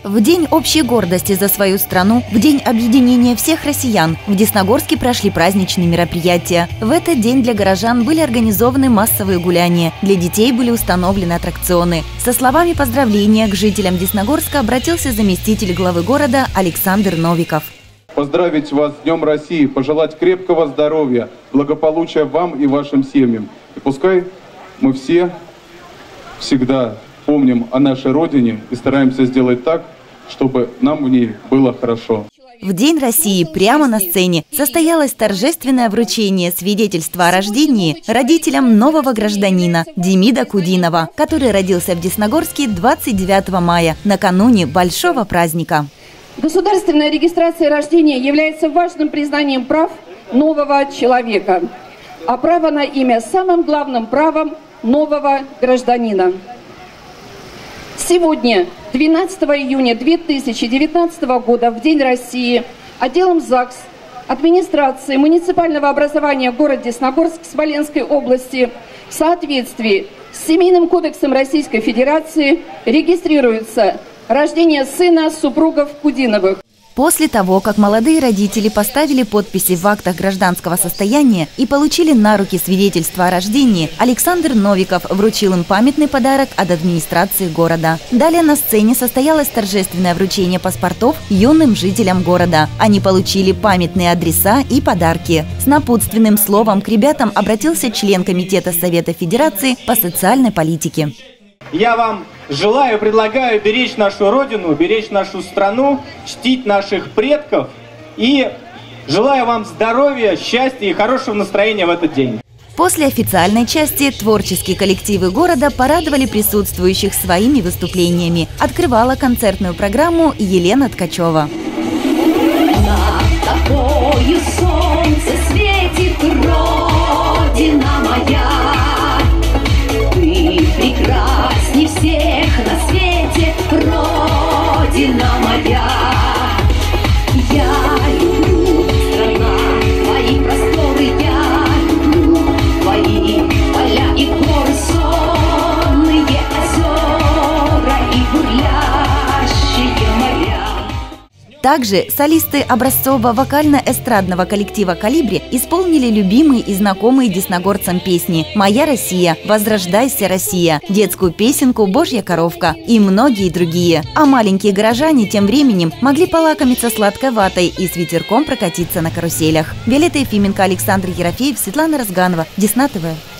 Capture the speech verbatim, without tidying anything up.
В день общей гордости за свою страну, в день объединения всех россиян, в Десногорске прошли праздничные мероприятия. В этот день для горожан были организованы массовые гуляния, для детей были установлены аттракционы. Со словами поздравления к жителям Десногорска обратился заместитель главы города Александр Новиков. Поздравить вас с Днем России, пожелать крепкого здоровья, благополучия вам и вашим семьям. И пускай мы все всегда помним о нашей Родине и стараемся сделать так, чтобы нам в ней было хорошо. В День России прямо на сцене состоялось торжественное вручение свидетельства о рождении родителям нового гражданина Демида Кудинова, который родился в Десногорске двадцать девятого мая, накануне большого праздника. Государственная регистрация рождения является важным признанием прав нового человека, а право на имя – самым главным правом нового гражданина. Сегодня, двенадцатого июня две тысячи девятнадцатого года, в День России, отделом ЗАГС администрации муниципального образования города Десногорск Смоленской области в соответствии с Семейным кодексом Российской Федерации регистрируется рождение сына супругов Кудиновых. После того, как молодые родители поставили подписи в актах гражданского состояния и получили на руки свидетельство о рождении, Александр Новиков вручил им памятный подарок от администрации города. Далее на сцене состоялось торжественное вручение паспортов юным жителям города. Они получили памятные адреса и подарки. С напутственным словом к ребятам обратился член Комитета Совета Федерации по социальной политике. Я вам желаю, предлагаю беречь нашу Родину, беречь нашу страну, чтить наших предков и желаю вам здоровья, счастья и хорошего настроения в этот день. После официальной части творческие коллективы города порадовали присутствующих своими выступлениями. Открывала концертную программу Елена Ткачева. Над тобою солнце светит, Родина моя. Ты прекрасней всех на свете, Родина моя. Я люблю, страна, твои просторы, я люблю твои поля и горы, сонные озера и бурлящие моря. Также солисты образцово-вокально-эстрадного коллектива «Колибри» исполнили любимые и знакомые десногорцам песни «Моя Россия», «Возрождайся, Россия», детскую песенку «Божья коровка» и многие другие. А маленькие горожане тем временем могли полакомиться сладкой ватой и с ветерком прокатиться на каруселях. Виолетта Ефименко, Александр Ерофеев, Светлана Разганова, Десна ТВ.